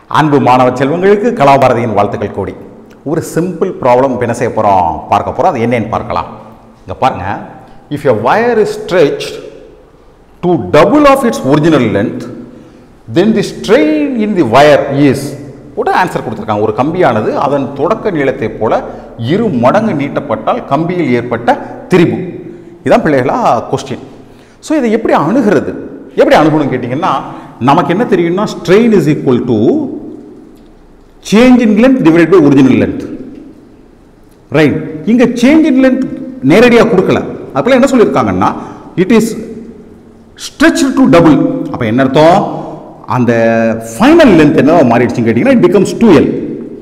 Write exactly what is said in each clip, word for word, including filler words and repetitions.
அன்பு மாணவ செல்வங்களுக்கு கலாபாரதியின் வாழ்த்துக்கள் கோடி. ஒரு சிம்பிள் ப்ராப்ளம் என்ன செய்ய போகிறோம் பார்க்க போகிறோம். அது என்னன்னு பார்க்கலாம். இங்கே பாருங்க, if a wire is stretched to double of its original length then the strain in the wire is கூட ஆன்சர் கொடுத்துருக்காங்க. ஒரு கம்பியானது அதன் தொடக்க நீளத்தை போல இரு மடங்கு நீட்டப்பட்டால் கம்பியில் ஏற்பட்ட திரிபு. இதான் பிள்ளைகளா கொஸ்டின். ஸோ இதை எப்படி அணுகிறது, எப்படி அணுகணும் கேட்டிங்கன்னா, நமக்கு என்ன தெரியும்னா strain is equal to change in length divide by original length. Right, இங்கே சேஞ்ச் இன் லென்த் நேரடியாக கொடுக்கல. அப்பெல்லாம் என்ன சொல்லியிருக்காங்கன்னா it is stretch to double. அப்போ என்ன அர்த்தம், அந்த ஃபைனல் லென்த் என்ன மாறிடுச்சுன்னு கேட்டிங்கன்னா it becomes two L.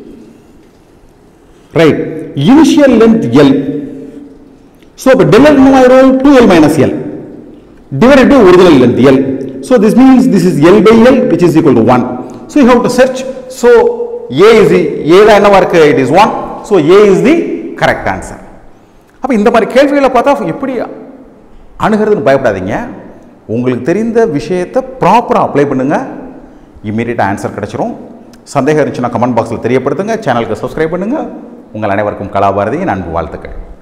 Right, initial length L. So இப்போ டெல் எல் என்ன ஆயிரும், two L minus L divided by original length L. So this means this is L by L which is equal to one. So you have to search. So A is the A da enna varku, it is one. So A is the correct answer. அப்ப இந்த மாதிரி கேள்விகளை பார்த்தா எப்படி அணுகிறதுன்னு பயப்படாதீங்க. உங்களுக்கு தெரிந்த விஷயத்தை ப்ராப்பராக அப்ளை பண்ணுங்க, இம்மீடியட்டாக ஆன்சர் கிடைச்சிரும். சந்தேகம் இருந்துச்சுன்னா கமெண்ட் பாக்ஸில் தெரியப்படுத்துங்க. சேனலுக்கு சப்ஸ்கிரைப் பண்ணுங்க. உங்கள் அனைவருக்கும் கலாபாரதியின் அன்பு வாழ்த்துக்கள்.